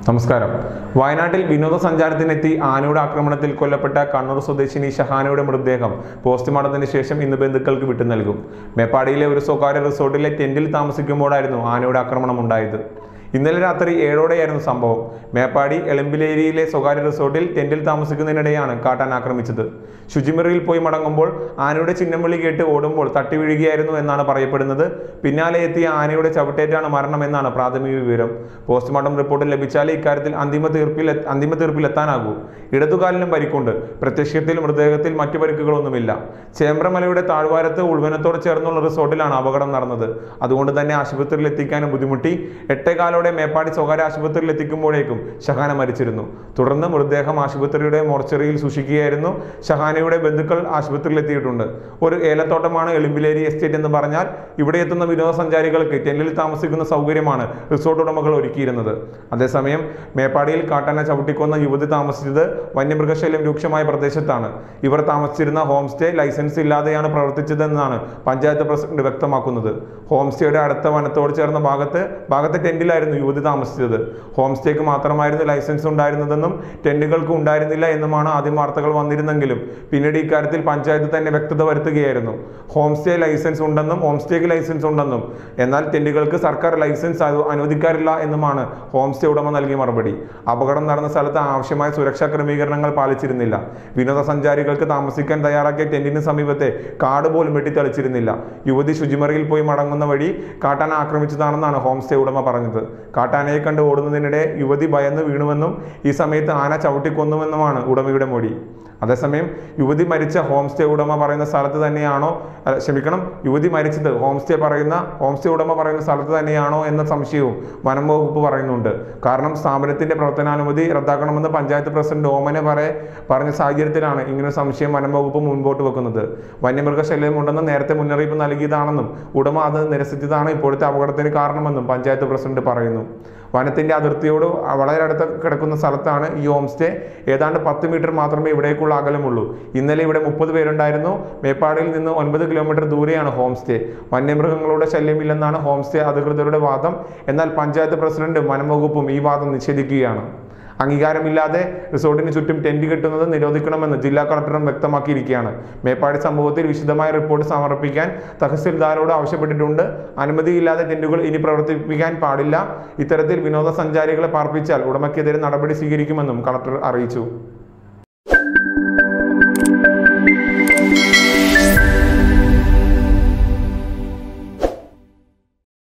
നമസ്കാരം. വയനാട്ടിൽ വിനോദസഞ്ചാരത്തിനെത്തി ആനയുടെ ആക്രമണത്തിൽ കൊല്ലപ്പെട്ട കണ്ണൂർ സ്വദേശിനി ഷഹാനയുടെ മൃതദേഹം പോസ്റ്റ്മോർട്ടത്തിന് ശേഷം ഇന്ന് ബന്ധുക്കൾക്ക് വിട്ടു നൽകും. മേപ്പാടിയിലെ ഒരു സ്വകാര്യ റിസോർട്ടിലെ ടെന്റിൽ താമസിക്കുമ്പോഴായിരുന്നു ആനയുടെ ആക്രമണം ഉണ്ടായത്. ഇന്നലെ രാത്രി 7ഓടെയായിരുന്നു സംഭവം. മേപ്പാടി എളമ്പിലേരിയിലെ സ്വകാര്യ റിസോർട്ടിൽ ടെന്റിൽ താമസിക്കുന്നതിനിടെയാണ് കാട്ടാൻ ആക്രമിച്ചത്. ശുചിമുറിയിൽ പോയി മടങ്ങുമ്പോൾ ആനയുടെ ചിഹ്നം വിളി കേട്ട് ഓടുമ്പോൾ തട്ടി വീഴുകയായിരുന്നു എന്നാണ് പറയപ്പെടുന്നത്. പിന്നാലെ എത്തിയ ആനയുടെ ചവിട്ടേറ്റാണ് മരണമെന്നാണ് പ്രാഥമിക വിവരം. പോസ്റ്റ്മോർട്ടം റിപ്പോർട്ട് ലഭിച്ചാലേ ഇക്കാര്യത്തിൽ അന്തിമ തീർപ്പിലെത്താനാകൂ. ഇടതുകാലിനും പരിക്കുണ്ട്. പ്രത്യക്ഷത്തിൽ മൃതദേഹത്തിൽ മറ്റു പരിക്കുകളൊന്നുമില്ല. ചേമ്പ്രമലയുടെ താഴ്വാരത്ത് ഉൾവനത്തോട് ചേർന്നുള്ള റിസോർട്ടിലാണ് അപകടം നടന്നത്. അതുകൊണ്ട് തന്നെ ആശുപത്രിയിൽ എത്തിക്കാനും ബുദ്ധിമുട്ടി. 8:15 മേപ്പാടി സ്വകാര്യ ആശുപത്രിയിൽ എത്തിക്കുമ്പോഴേക്കും ഷഹാന മരിച്ചിരുന്നു. തുടർന്ന് മൃതദേഹം ആശുപത്രിയുടെ മോർച്ചറിയിൽ സൂക്ഷിക്കുകയായിരുന്നു. ഷഹാനയുടെ ബന്ധുക്കൾ ആശുപത്രിയിൽ എത്തിയിട്ടുണ്ട്. ഒരു ഏലത്തോട്ടമാണ് എളമ്പിലേരി എസ്റ്റേറ്റ് എന്ന് പറഞ്ഞാൽ ഇവിടെ എത്തുന്ന വിനോദസഞ്ചാരികൾക്ക് ടെന്റിൽ താമസിക്കുന്ന സൗകര്യമാണ് റിസോർട്ട് ഉടമകൾ ഒരുക്കിയിരുന്നത്. അതേസമയം മേപ്പാടിയിൽ കാട്ടാന ചവിട്ടിക്കൊന്ന യുവതി താമസിച്ചത് വന്യമൃഗശല്യം രൂക്ഷമായ പ്രദേശത്താണ്. ഇവർ താമസിച്ചിരുന്ന ഹോം സ്റ്റേ ലൈസൻസ് ഇല്ലാതെയാണ് പ്രവർത്തിച്ചതെന്നാണ് പഞ്ചായത്ത് പ്രസിഡന്റ് വ്യക്തമാക്കുന്നത്. ഹോം സ്റ്റേയുടെ അടുത്ത വനത്തോട് ചേർന്ന ഭാഗത്തെ ടെന്റിലായിരുന്നു യുവതി താമസിച്ചത്. ഹോം സ്റ്റേക്ക് മാത്രമായിരുന്നു ലൈസൻസ് ഉണ്ടായിരുന്നതെന്നും ടെന്റുകൾക്ക് ഉണ്ടായിരുന്നില്ല എന്നുമാണ് ആദ്യം വാർത്തകൾ വന്നിരുന്നെങ്കിലും പിന്നീട് ഇക്കാര്യത്തിൽ പഞ്ചായത്ത് തന്നെ വ്യക്തത വരുത്തുകയായിരുന്നു. ഹോം സ്റ്റേക്ക് ലൈസൻസ് ഉണ്ടെന്നും എന്നാൽ ടെന്റുകൾക്ക് സർക്കാർ ലൈസൻസ് അനുവദിക്കാറില്ല എന്നുമാണ് ഹോം സ്റ്റേ ഉടമ നൽകിയ മറുപടി. അപകടം നടന്ന സ്ഥലത്ത് ആവശ്യമായ സുരക്ഷാ ക്രമീകരണങ്ങൾ പാലിച്ചിരുന്നില്ല. വിനോദസഞ്ചാരികൾക്ക് താമസിക്കാൻ തയ്യാറാക്കിയ ടെന്റിന് സമീപത്തെ കാട് പോലും വെട്ടിത്തെളിച്ചിരുന്നില്ല. യുവതി ശുചിമുറിയിൽ പോയി മടങ്ങുന്ന വഴി കാട്ടാന ആക്രമിച്ചതാണെന്നാണ് ഹോം സ്റ്റേ ഉടമ പറഞ്ഞത്. കാട്ടാനയെ കണ്ട് ഓടുന്നതിനിടെ യുവതി ഭയന്ന് വീണുവെന്നും ഈ സമയത്ത് ആന ചവിട്ടിക്കൊന്നുവെന്നുമാണ് ഉടമയുടെ മൊഴി. അതേസമയം യുവതി മരിച്ച ഹോം സ്റ്റേ ഉടമ പറയുന്ന സ്ഥലത്ത് തന്നെയാണോ യുവതി മരിച്ചത് ഹോം സ്റ്റേ ഉടമ പറയുന്ന സ്ഥലത്ത് തന്നെയാണോ എന്ന സംശയവും വനം വകുപ്പ് പറയുന്നുണ്ട്. കാരണം സ്ഥാപനത്തിന്റെ പ്രവർത്തനാനുമതി റദ്ദാക്കണമെന്ന് പഞ്ചായത്ത് പ്രസിഡന്റ് ഓമനെ പറഞ്ഞ സാഹചര്യത്തിലാണ് ഇങ്ങനെ സംശയം വനം വകുപ്പ് മുൻപോട്ട് വെക്കുന്നത്. വന്യമൃഗശല്യം ഉണ്ടെന്ന് നേരത്തെ മുന്നറിയിപ്പ് നൽകിയതാണെന്നും ഉടമ അത് നിരസിച്ചതാണ് ഇപ്പോഴത്തെ അപകടത്തിന് കാരണമെന്നും പഞ്ചായത്ത് പ്രസിഡന്റ് പറയുന്നു. വനത്തിന്റെ അതിർത്തിയോട് വളരെ അടുത്ത് കിടക്കുന്ന സ്ഥലത്താണ് ഈ ഹോം സ്റ്റേ. ഏതാണ്ട് 10 മീറ്റർ മാത്രമേ ഇവിടേക്കുള്ള അകലമുള്ളൂ. ഇന്നലെ ഇവിടെ 30 പേരുണ്ടായിരുന്നു. മേപ്പാടിയിൽ നിന്ന് 9 കിലോമീറ്റർ ദൂരെയാണ് ഹോം സ്റ്റേ. വന്യമൃഗങ്ങളുടെ ശല്യമില്ലെന്നാണ് ഹോം സ്റ്റേ അധികൃതരുടെ വാദം. എന്നാൽ പഞ്ചായത്ത് പ്രസിഡന്റും വനം വകുപ്പും ഈ വാദം നിഷേധിക്കുകയാണ്. അംഗീകാരമില്ലാതെ റിസോർട്ടിന് ചുറ്റും ടെന്റ് കെട്ടുന്നത് നിരോധിക്കണമെന്ന് ജില്ലാ കളക്ടറും വ്യക്തമാക്കിയിരിക്കുകയാണ്. മേപ്പാടി സംഭവത്തിൽ വിശദമായ റിപ്പോർട്ട് സമർപ്പിക്കാൻ തഹസിൽദാരോട് ആവശ്യപ്പെട്ടിട്ടുണ്ട്. അനുമതിയില്ലാതെ ടെന്റുകൾ ഇനി പ്രവർത്തിപ്പിക്കാൻ പാടില്ല. ഇത്തരത്തിൽ വിനോദസഞ്ചാരികളെ പാർപ്പിച്ചാൽ ഉടമയ്ക്കെതിരെ നടപടി സ്വീകരിക്കുമെന്നും കളക്ടർ അറിയിച്ചു.